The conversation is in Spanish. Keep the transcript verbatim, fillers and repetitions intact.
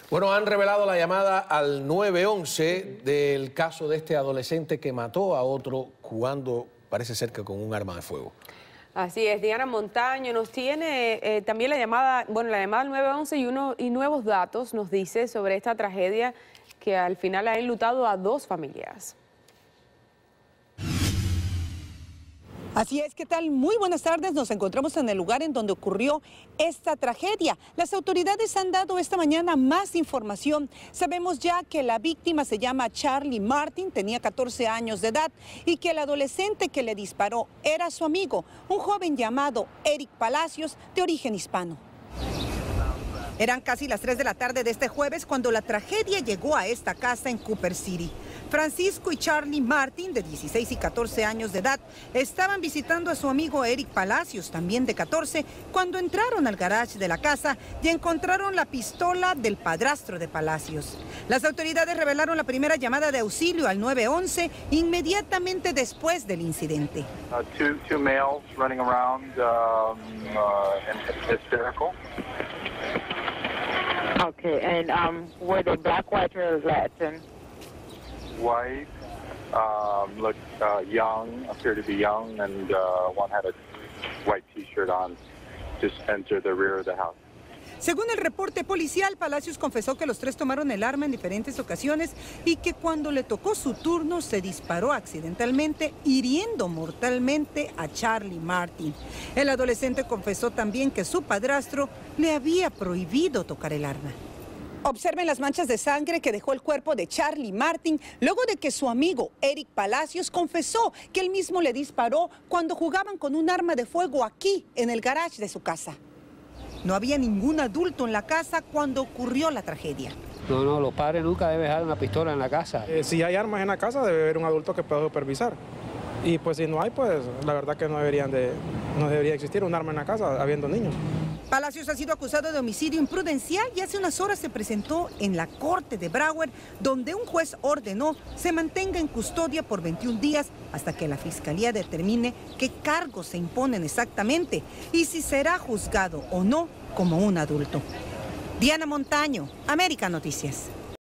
Bueno, han revelado la llamada al nueve once del caso de este adolescente que mató a otro jugando, parece ser que con un arma de fuego. Así es, Diana Montaño nos tiene eh, también la llamada, bueno, la llamada al nueve once y, uno, y nuevos datos nos dice sobre esta tragedia que al final ha enlutado a dos familias. Así es, ¿qué tal? Muy buenas tardes. Nos encontramos en el lugar en donde ocurrió esta tragedia. Las autoridades han dado esta mañana más información. Sabemos ya que la víctima se llama Charlie Martin, tenía catorce años de edad, y que el adolescente que le disparó era su amigo, un joven llamado Eric Palacios, de origen hispano. Eran casi las tres de la tarde de este jueves cuando la tragedia llegó a esta casa en Cooper City. Francisco y Charlie Martin, de dieciséis y catorce años de edad, estaban visitando a su amigo Eric Palacios, también de catorce, cuando entraron al garage de la casa y encontraron la pistola del padrastro de Palacios. Las autoridades revelaron la primera llamada de auxilio al nueve once inmediatamente después del incidente. Uh, two, two males running around um, uh, and hysterical. Okay, and um, were they black, white, or Latin? White, um, looked uh, young, appeared to be young, and uh, one had a white T-shirt on. Just entered the rear of the house. Según el reporte policial, Palacios confesó que los tres tomaron el arma en diferentes ocasiones y que cuando le tocó su turno se disparó accidentalmente, hiriendo mortalmente a Charlie Martin. El adolescente confesó también que su padrastro le había prohibido tocar el arma. Observen las manchas de sangre que dejó el cuerpo de Charlie Martin luego de que su amigo Eric Palacios confesó que él mismo le disparó cuando jugaban con un arma de fuego aquí en el garage de su casa. No había ningún adulto en la casa cuando ocurrió la tragedia. No, no, los padres nunca deben dejar una pistola en la casa. Eh, si hay armas en la casa, debe haber un adulto que pueda supervisar. Y pues si no hay, pues la verdad que no, deberían de, no debería existir un arma en la casa habiendo niños. Palacios ha sido acusado de homicidio imprudencial y hace unas horas se presentó en la corte de Broward, donde un juez ordenó se mantenga en custodia por veintiún días hasta que la fiscalía determine qué cargos se imponen exactamente y si será juzgado o no como un adulto. Diana Montaño, América Noticias.